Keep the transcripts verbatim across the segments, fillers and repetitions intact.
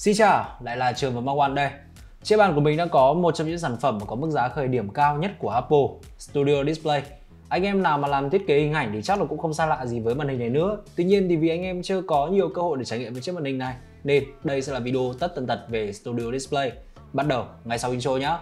Xin chào, lại là Trường và Mang One đây. Trên bàn của mình đang có một trong những sản phẩm có mức giá khởi điểm cao nhất của Apple, Studio Display. Anh em nào mà làm thiết kế hình ảnh thì chắc là cũng không xa lạ gì với màn hình này nữa. Tuy nhiên thì vì anh em chưa có nhiều cơ hội để trải nghiệm với chiếc màn hình này, nên đây sẽ là video tất tần tật về Studio Display. Bắt đầu ngay sau intro nhé.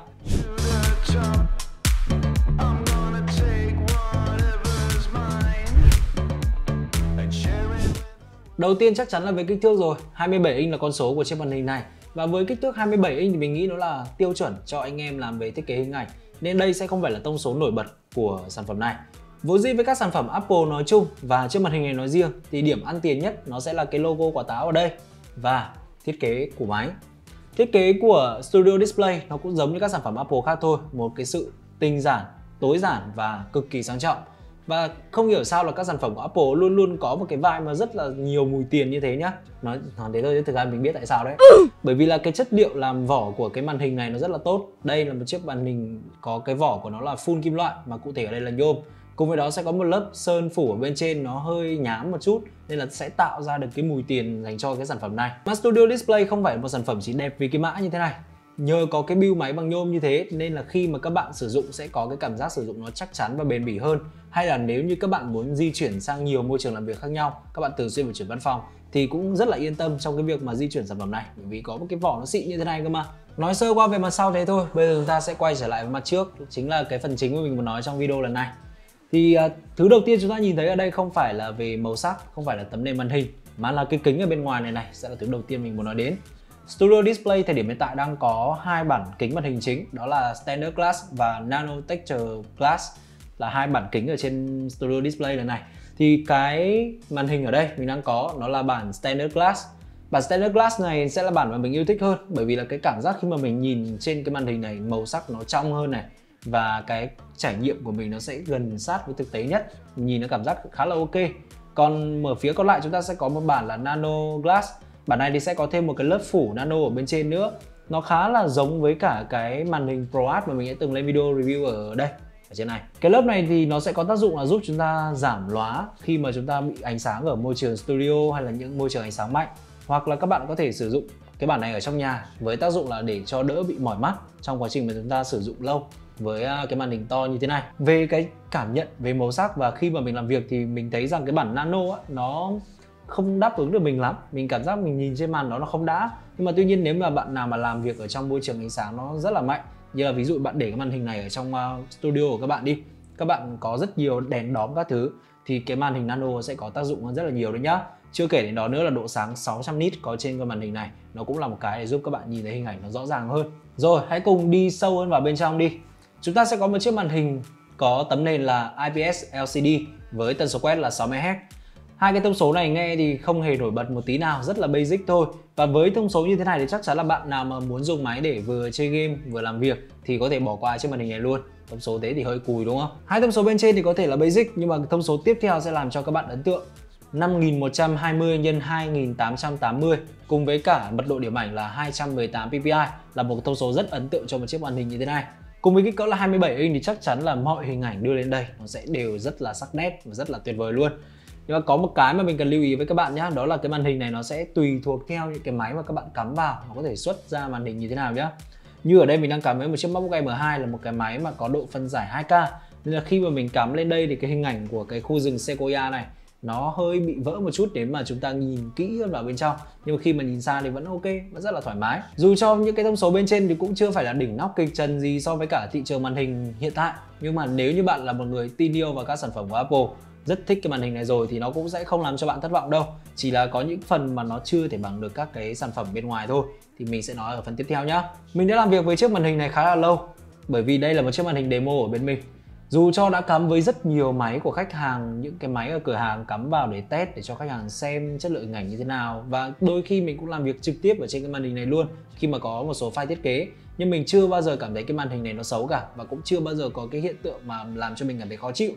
Đầu tiên chắc chắn là về kích thước rồi, hai mươi bảy inch là con số của chiếc màn hình này. Và với kích thước hai mươi bảy inch thì mình nghĩ nó là tiêu chuẩn cho anh em làm về thiết kế hình ảnh. Nên đây sẽ không phải là thông số nổi bật của sản phẩm này. Vốn dĩ với các sản phẩm Apple nói chung và chiếc màn hình này nói riêng thì điểm ăn tiền nhất nó sẽ là cái logo quả táo ở đây và thiết kế của máy. Thiết kế của Studio Display nó cũng giống như các sản phẩm Apple khác thôi, một cái sự tinh giản, tối giản và cực kỳ sang trọng. Và không hiểu sao là các sản phẩm của Apple luôn luôn có một cái vibe mà rất là nhiều mùi tiền như thế nhá. Nói, nói thế thôi chứ thực ra mình biết tại sao đấy. Bởi vì là cái chất liệu làm vỏ của cái màn hình này nó rất là tốt. Đây là một chiếc màn hình có cái vỏ của nó là full kim loại, mà cụ thể ở đây là nhôm. Cùng với đó sẽ có một lớp sơn phủ ở bên trên nó hơi nhám một chút, nên là sẽ tạo ra được cái mùi tiền dành cho cái sản phẩm này. Mà Studio Display không phải một sản phẩm chỉ đẹp vì cái mã như thế này. Nhờ có cái build máy bằng nhôm như thế nên là khi mà các bạn sử dụng sẽ có cái cảm giác sử dụng nó chắc chắn và bền bỉ hơn. Hay là nếu như các bạn muốn di chuyển sang nhiều môi trường làm việc khác nhau, các bạn thường xuyên phải chuyển văn phòng thì cũng rất là yên tâm trong cái việc mà di chuyển sản phẩm này, bởi vì có một cái vỏ nó xịn như thế này cơ mà. Nói sơ qua về mặt sau thế thôi, bây giờ chúng ta sẽ quay trở lại với mặt trước, chính là cái phần chính mà mình muốn nói trong video lần này. Thì uh, thứ đầu tiên chúng ta nhìn thấy ở đây không phải là về màu sắc, không phải là tấm nền màn hình, mà là cái kính ở bên ngoài này này sẽ là thứ đầu tiên mình muốn nói đến. Studio Display thời điểm hiện tại đang có hai bản kính màn hình chính, đó là Standard Glass và Nano Texture Glass, là hai bản kính ở trên Studio Display lần này. Thì cái màn hình ở đây mình đang có nó là bản Standard Glass. Bản Standard Glass này sẽ là bản mà mình yêu thích hơn, bởi vì là cái cảm giác khi mà mình nhìn trên cái màn hình này màu sắc nó trong hơn này, và cái trải nghiệm của mình nó sẽ gần sát với thực tế nhất, nhìn nó cảm giác khá là ok. Còn ở phía còn lại chúng ta sẽ có một bản là Nano Glass. Bản này thì sẽ có thêm một cái lớp phủ nano ở bên trên nữa. Nó khá là giống với cả cái màn hình ProArt mà mình đã từng lên video review ở đây, ở trên này. Cái lớp này thì nó sẽ có tác dụng là giúp chúng ta giảm lóa khi mà chúng ta bị ánh sáng ở môi trường studio hay là những môi trường ánh sáng mạnh. Hoặc là các bạn có thể sử dụng cái bản này ở trong nhà với tác dụng là để cho đỡ bị mỏi mắt trong quá trình mà chúng ta sử dụng lâu với cái màn hình to như thế này. Về cái cảm nhận về màu sắc và khi mà mình làm việc thì mình thấy rằng cái bản nano á, nó không đáp ứng được mình lắm. Mình cảm giác mình nhìn trên màn đó nó không đã. Nhưng mà tuy nhiên nếu mà bạn nào mà làm việc ở trong môi trường ánh sáng nó rất là mạnh, như là ví dụ bạn để cái màn hình này ở trong uh, studio của các bạn đi, các bạn có rất nhiều đèn đóm các thứ, thì cái màn hình nano sẽ có tác dụng rất là nhiều đấy nhá. Chưa kể đến đó nữa là độ sáng sáu trăm nit có trên cái màn hình này, nó cũng là một cái để giúp các bạn nhìn thấy hình ảnh nó rõ ràng hơn. Rồi, hãy cùng đi sâu hơn vào bên trong đi. Chúng ta sẽ có một chiếc màn hình có tấm nền là i pê ét lờ xê đê với tần số quét là sáu mươi héc. Hai cái thông số này nghe thì không hề nổi bật một tí nào, rất là basic thôi. Và với thông số như thế này thì chắc chắn là bạn nào mà muốn dùng máy để vừa chơi game vừa làm việc thì có thể bỏ qua chiếc màn hình này luôn. Thông số thế thì hơi cùi đúng không? Hai thông số bên trên thì có thể là basic, nhưng mà thông số tiếp theo sẽ làm cho các bạn ấn tượng. năm nghìn một trăm hai mươi nhân hai nghìn tám trăm tám mươi cùng với cả mật độ điểm ảnh là hai trăm mười tám pê pê i là một thông số rất ấn tượng cho một chiếc màn hình như thế này. Cùng với kích cỡ là hai mươi bảy inch thì chắc chắn là mọi hình ảnh đưa lên đây nó sẽ đều rất là sắc nét và rất là tuyệt vời luôn. Nhưng mà có một cái mà mình cần lưu ý với các bạn nhé, đó là cái màn hình này nó sẽ tùy thuộc theo những cái máy mà các bạn cắm vào, nó có thể xuất ra màn hình như thế nào nhé. Như ở đây mình đang cắm với một chiếc MacBook Air M hai là một cái máy mà có độ phân giải hai K, nên là khi mà mình cắm lên đây thì cái hình ảnh của cái khu rừng Sequoia này nó hơi bị vỡ một chút nếu mà chúng ta nhìn kỹ hơn vào bên trong. Nhưng mà khi mà nhìn xa thì vẫn ok, vẫn rất là thoải mái. Dù cho những cái thông số bên trên thì cũng chưa phải là đỉnh nóc kịch trần gì so với cả thị trường màn hình hiện tại, nhưng mà nếu như bạn là một người tin yêu vào các sản phẩm của Apple, rất thích cái màn hình này rồi thì nó cũng sẽ không làm cho bạn thất vọng đâu. Chỉ là có những phần mà nó chưa thể bằng được các cái sản phẩm bên ngoài thôi, thì mình sẽ nói ở phần tiếp theo nhá. Mình đã làm việc với chiếc màn hình này khá là lâu, bởi vì đây là một chiếc màn hình demo ở bên mình. Dù cho đã cắm với rất nhiều máy của khách hàng, những cái máy ở cửa hàng cắm vào để test, để cho khách hàng xem chất lượng hình ảnh như thế nào, và đôi khi mình cũng làm việc trực tiếp ở trên cái màn hình này luôn khi mà có một số file thiết kế, nhưng mình chưa bao giờ cảm thấy cái màn hình này nó xấu cả, và cũng chưa bao giờ có cái hiện tượng mà làm cho mình cảm thấy khó chịu.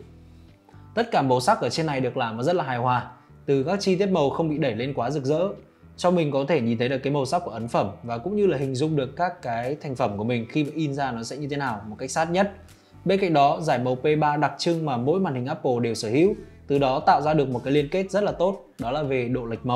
Tất cả màu sắc ở trên này được làm rất là hài hòa, từ các chi tiết màu không bị đẩy lên quá rực rỡ, cho mình có thể nhìn thấy được cái màu sắc của ấn phẩm và cũng như là hình dung được các cái thành phẩm của mình khi mà in ra nó sẽ như thế nào một cách sát nhất. Bên cạnh đó, giải màu P ba đặc trưng mà mỗi màn hình Apple đều sở hữu, từ đó tạo ra được một cái liên kết rất là tốt, đó là về độ lệch màu.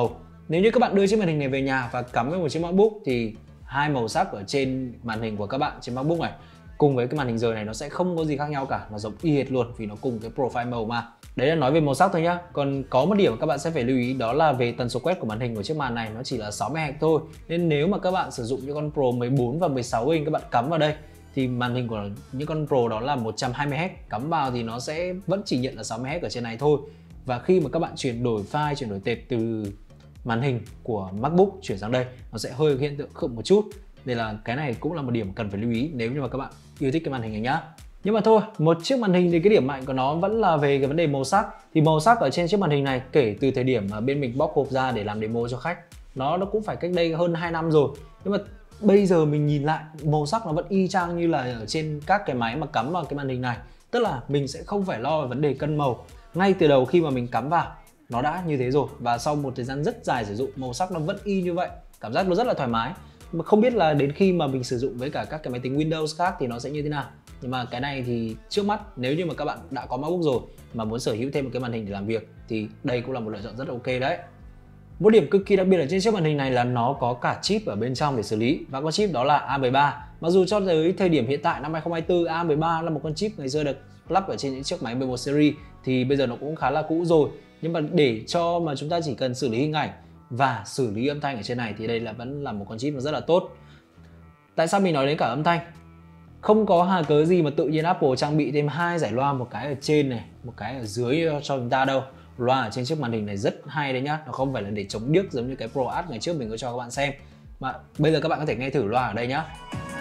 Nếu như các bạn đưa chiếc màn hình này về nhà và cắm với một chiếc MacBook thì hai màu sắc ở trên màn hình của các bạn trên MacBook này cùng với cái màn hình rời này nó sẽ không có gì khác nhau cả, nó giống y hệt luôn vì nó cùng cái profile màu mà. Đấy là nói về màu sắc thôi nhá. Còn có một điểm các bạn sẽ phải lưu ý đó là về tần số quét của màn hình của chiếc màn này nó chỉ là sáu mươi héc thôi. Nên nếu mà các bạn sử dụng những con Pro mười bốn và mười sáu inch các bạn cắm vào đây thì màn hình của những con Pro đó là một trăm hai mươi héc, cắm vào thì nó sẽ vẫn chỉ nhận là sáu mươi héc ở trên này thôi. Và khi mà các bạn chuyển đổi file, chuyển đổi tệp từ màn hình của MacBook chuyển sang đây, nó sẽ hơi hiện tượng khựng một chút. Nên là cái này cũng là một điểm cần phải lưu ý nếu như mà các bạn yêu thích cái màn hình này nhá. Nhưng mà thôi, một chiếc màn hình thì cái điểm mạnh của nó vẫn là về cái vấn đề màu sắc. Thì màu sắc ở trên chiếc màn hình này kể từ thời điểm mà bên mình bóc hộp ra để làm demo cho khách, nó nó cũng phải cách đây hơn hai năm rồi. Nhưng mà bây giờ mình nhìn lại màu sắc nó vẫn y chang như là ở trên các cái máy mà cắm vào cái màn hình này. Tức là mình sẽ không phải lo về vấn đề cân màu. Ngay từ đầu khi mà mình cắm vào nó đã như thế rồi, và sau một thời gian rất dài sử dụng màu sắc nó vẫn y như vậy. Cảm giác nó rất là thoải mái. Mà không biết là đến khi mà mình sử dụng với cả các cái máy tính Windows khác thì nó sẽ như thế nào. Nhưng mà cái này thì trước mắt nếu như mà các bạn đã có MacBook rồi mà muốn sở hữu thêm một cái màn hình để làm việc thì đây cũng là một lựa chọn rất là ok đấy. Một điểm cực kỳ đặc biệt ở trên chiếc màn hình này là nó có cả chip ở bên trong để xử lý, và con chip đó là A mười ba. Mặc dù cho tới thời điểm hiện tại năm hai không hai tư, A mười ba là một con chip ngày xưa được lắp ở trên những chiếc máy mười một series thì bây giờ nó cũng khá là cũ rồi. Nhưng mà để cho mà chúng ta chỉ cần xử lý hình ảnh và xử lý âm thanh ở trên này thì đây là vẫn là một con chip nó rất là tốt. Tại sao mình nói đến cả âm thanh? Không có hà cớ gì mà tự nhiên Apple trang bị thêm hai giải loa, một cái ở trên này, một cái ở dưới cho chúng ta đâu. Loa ở trên chiếc màn hình này rất hay đấy nhá, nó không phải là để chống điếc giống như cái Pro Ads ngày trước mình có cho các bạn xem. Mà bây giờ các bạn có thể nghe thử loa ở đây nhá.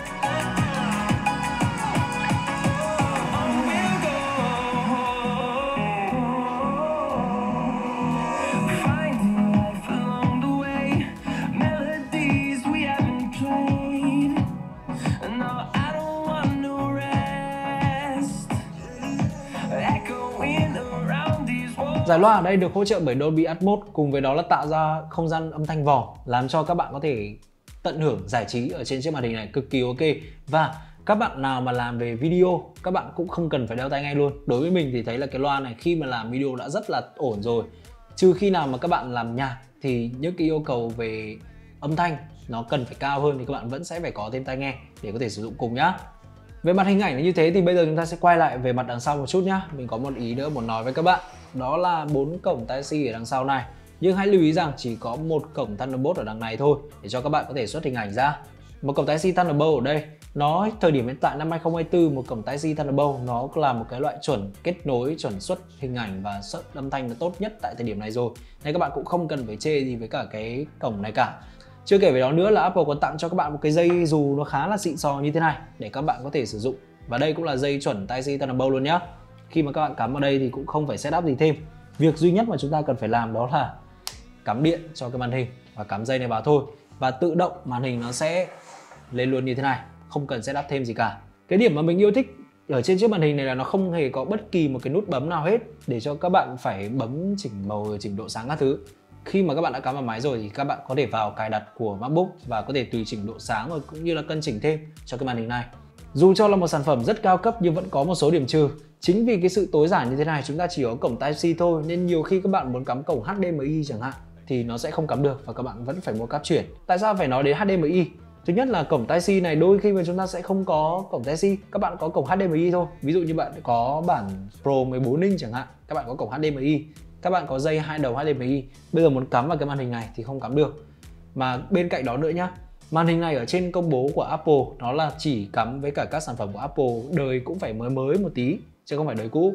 Giải loa ở đây được hỗ trợ bởi Dolby Atmos, cùng với đó là tạo ra không gian âm thanh vòng làm cho các bạn có thể tận hưởng giải trí ở trên chiếc màn hình này cực kỳ ok. Và các bạn nào mà làm về video các bạn cũng không cần phải đeo tai nghe luôn. Đối với mình thì thấy là cái loa này khi mà làm video đã rất là ổn rồi. Trừ khi nào mà các bạn làm nhạc thì những cái yêu cầu về âm thanh nó cần phải cao hơn thì các bạn vẫn sẽ phải có thêm tai nghe để có thể sử dụng cùng nhá. Về mặt hình ảnh là như thế thì bây giờ chúng ta sẽ quay lại về mặt đằng sau một chút nhá. Mình có một ý nữa muốn nói với các bạn. Đó là bốn cổng Type-C ở đằng sau này. Nhưng hãy lưu ý rằng chỉ có một cổng Thunderbolt ở đằng này thôi để cho các bạn có thể xuất hình ảnh ra. Một cổng Type-C Thunderbolt ở đây, nó thời điểm hiện tại năm hai không hai tư, một cổng Type-C Thunderbolt nó là một cái loại chuẩn kết nối, chuẩn xuất hình ảnh và xuất âm thanh nó tốt nhất tại thời điểm này rồi. Nên các bạn cũng không cần phải chê gì với cả cái cổng này cả. Chưa kể về đó nữa là Apple còn tặng cho các bạn một cái dây dù nó khá là xịn sò như thế này để các bạn có thể sử dụng. Và đây cũng là dây chuẩn Type-C Thunderbolt luôn nhá. Khi mà các bạn cắm vào đây thì cũng không phải setup gì thêm. Việc duy nhất mà chúng ta cần phải làm đó là cắm điện cho cái màn hình và cắm dây này vào thôi. Và tự động màn hình nó sẽ lên luôn như thế này, không cần setup thêm gì cả. Cái điểm mà mình yêu thích ở trên chiếc màn hình này là nó không hề có bất kỳ một cái nút bấm nào hết để cho các bạn phải bấm chỉnh màu, chỉnh độ sáng các thứ. Khi mà các bạn đã cắm vào máy rồi thì các bạn có thể vào cài đặt của MacBook và có thể tùy chỉnh độ sáng rồi cũng như là cân chỉnh thêm cho cái màn hình này. Dù cho là một sản phẩm rất cao cấp nhưng vẫn có một số điểm trừ. Chính vì cái sự tối giản như thế này chúng ta chỉ có cổng Type-C thôi nên nhiều khi các bạn muốn cắm cổng H D M I chẳng hạn thì nó sẽ không cắm được và các bạn vẫn phải mua cáp chuyển. Tại sao phải nói đến H D M I? Thứ nhất là cổng Type-C này đôi khi mà chúng ta sẽ không có cổng Type-C, các bạn có cổng H D M I thôi. Ví dụ như bạn có bản Pro mười bốn inch chẳng hạn, các bạn có cổng H D M I, các bạn có dây hai đầu H D M I. Bây giờ muốn cắm vào cái màn hình này thì không cắm được. Mà bên cạnh đó nữa nhá, màn hình này ở trên công bố của Apple nó là chỉ cắm với cả các sản phẩm của Apple đời cũng phải mới mới một tí chứ không phải đời cũ.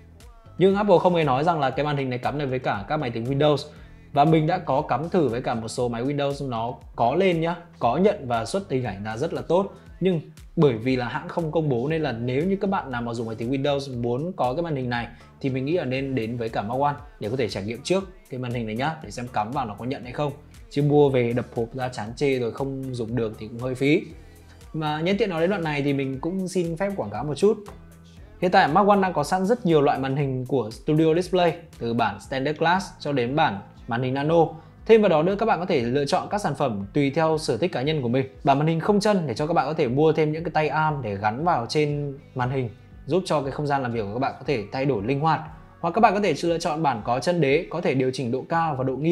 Nhưng Apple không hề nói rằng là cái màn hình này cắm được với cả các máy tính Windows. Và mình đã có cắm thử với cả một số máy Windows, nó có lên nhá, có nhận và xuất hình ảnh là rất là tốt. Nhưng bởi vì là hãng không công bố nên là nếu như các bạn nào mà dùng máy tính Windows muốn có cái màn hình này thì mình nghĩ là nên đến với cả Mac One để có thể trải nghiệm trước cái màn hình này nhá, để xem cắm vào nó có nhận hay không. Chứ mua về đập hộp ra chán chê rồi không dùng được thì cũng hơi phí. Mà nhân tiện nói đến đoạn này thì mình cũng xin phép quảng cáo một chút. Hiện tại Mac One đang có sẵn rất nhiều loại màn hình của Studio Display, từ bản Standard Class cho đến bản màn hình Nano. Thêm vào đó nữa các bạn có thể lựa chọn các sản phẩm tùy theo sở thích cá nhân của mình. Bản màn hình không chân để cho các bạn có thể mua thêm những cái tay arm để gắn vào trên màn hình, giúp cho cái không gian làm việc của các bạn có thể thay đổi linh hoạt. Hoặc các bạn có thể lựa chọn bản có chân đế, có thể điều chỉnh độ cao và độ nghiêng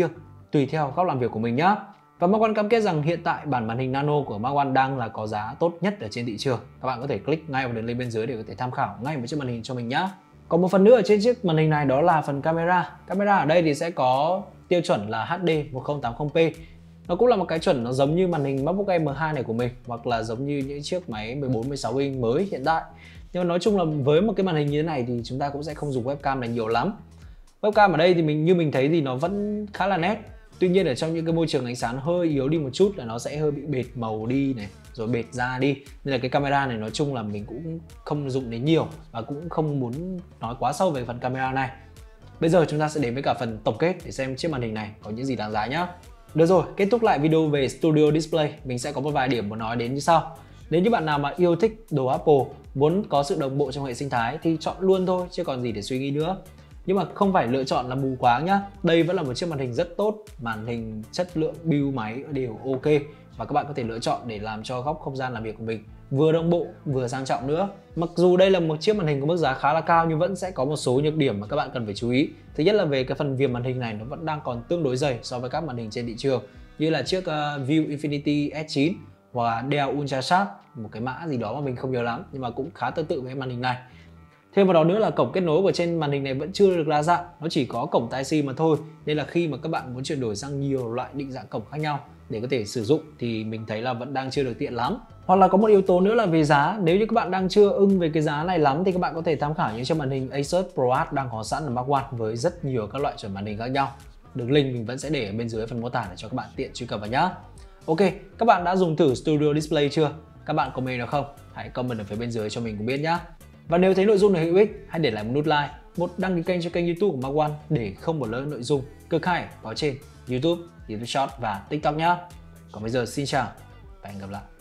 tùy theo góc làm việc của mình nhé. Và Mark One cam kết rằng hiện tại bản màn hình Nano của Mark One đang là có giá tốt nhất ở trên thị trường. Các bạn có thể click ngay vào đường link bên dưới để có thể tham khảo ngay một chiếc màn hình cho mình nhé. Còn một phần nữa ở trên chiếc màn hình này đó là phần camera. Camera ở đây thì sẽ có tiêu chuẩn là H D một không tám không p. Nó cũng là một cái chuẩn nó giống như màn hình MacBook Air M hai này của mình, hoặc là giống như những chiếc máy mười bốn, mười sáu inch mới hiện tại. Nhưng mà nói chung là với một cái màn hình như thế này thì chúng ta cũng sẽ không dùng webcam này nhiều lắm. Webcam ở đây thì mình như mình thấy thì nó vẫn khá là nét. Tuy nhiên ở trong những cái môi trường ánh sáng hơi yếu đi một chút là nó sẽ hơi bị bệt màu đi này, rồi bệt da đi. Nên là cái camera này nói chung là mình cũng không dụng đến nhiều và cũng không muốn nói quá sâu về phần camera này. Bây giờ chúng ta sẽ đến với cả phần tổng kết để xem chiếc màn hình này có những gì đáng giá nhá. Được rồi, kết thúc lại video về Studio Display, mình sẽ có một vài điểm muốn nói đến như sau. Nếu như bạn nào mà yêu thích đồ Apple, muốn có sự đồng bộ trong hệ sinh thái thì chọn luôn thôi, chứ còn gì để suy nghĩ nữa. Nhưng mà không phải lựa chọn là mù quáng nhá. Đây vẫn là một chiếc màn hình rất tốt, màn hình chất lượng build máy đều ok và các bạn có thể lựa chọn để làm cho góc không gian làm việc của mình vừa đồng bộ vừa sang trọng nữa. Mặc dù đây là một chiếc màn hình có mức giá khá là cao nhưng vẫn sẽ có một số nhược điểm mà các bạn cần phải chú ý. Thứ nhất là về cái phần viền màn hình này nó vẫn đang còn tương đối dày so với các màn hình trên thị trường, như là chiếc uh, View Infinity S chín hoặc Dell Ultra Sharp, một cái mã gì đó mà mình không nhớ lắm nhưng mà cũng khá tương tự với màn hình này. Thêm vào đó nữa là cổng kết nối của trên màn hình này vẫn chưa được đa dạng, nó chỉ có cổng Type C mà thôi. Nên là khi mà các bạn muốn chuyển đổi sang nhiều loại định dạng cổng khác nhau để có thể sử dụng thì mình thấy là vẫn đang chưa được tiện lắm. Hoặc là có một yếu tố nữa là về giá. Nếu như các bạn đang chưa ưng về cái giá này lắm thì các bạn có thể tham khảo những chiếc màn hình Asus ProArt đang có sẵn ở Mark One với rất nhiều các loại chuẩn màn hình khác nhau. Đường link mình vẫn sẽ để ở bên dưới phần mô tả để cho các bạn tiện truy cập vào nhá. Ok, các bạn đã dùng thử Studio Display chưa? Các bạn comment được không? Hãy comment ở phía bên dưới cho mình cũng biết nhá. Và nếu thấy nội dung này hữu ích, hãy để lại một nút like, một đăng ký kênh cho kênh YouTube của Mark One để không bỏ lỡ nội dung cực hay có trên YouTube, YouTube Short và TikTok nhé. Còn bây giờ xin chào và hẹn gặp lại.